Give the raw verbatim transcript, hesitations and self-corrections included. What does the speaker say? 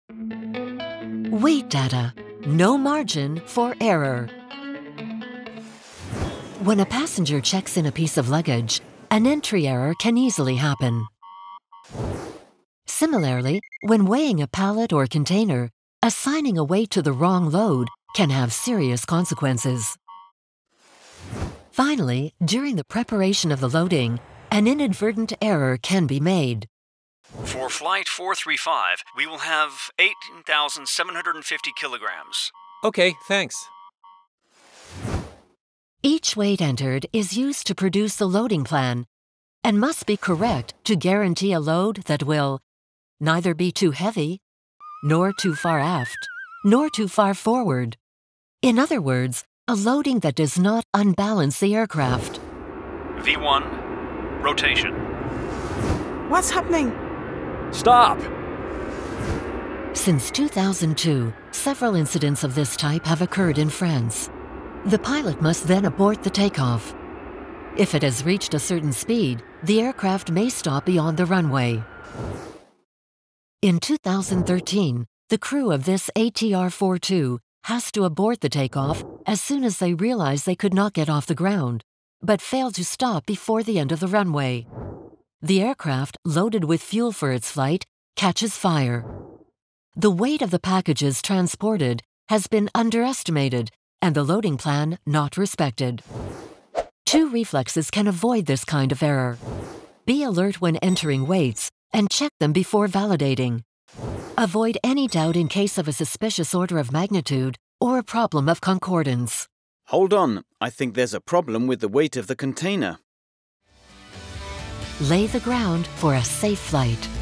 Weight data. No margin for error. When a passenger checks in a piece of luggage, an entry error can easily happen. Similarly, when weighing a pallet or container, assigning a weight to the wrong load can have serious consequences. Finally, during the preparation of the loading, an inadvertent error can be made. For Flight four three five, we will have eighteen thousand seven hundred fifty kilograms. Okay, thanks. Each weight entered is used to produce the loading plan and must be correct to guarantee a load that will neither be too heavy, nor too far aft, nor too far forward. In other words, a loading that does not unbalance the aircraft. V one, rotation. What's happening? Stop! Since two thousand two, several incidents of this type have occurred in France. The pilot must then abort the takeoff. If it has reached a certain speed, the aircraft may stop beyond the runway. In two thousand thirteen, the crew of this A T R forty-two has to abort the takeoff as soon as they realize they could not get off the ground, but failed to stop before the end of the runway. The aircraft, loaded with fuel for its flight, catches fire. The weight of the packages transported has been underestimated and the loading plan not respected. Two reflexes can avoid this kind of error. Be alert when entering weights and check them before validating. Avoid any doubt in case of a suspicious order of magnitude or a problem of concordance. Hold on, I think there's a problem with the weight of the container. Lay the ground for a safe flight.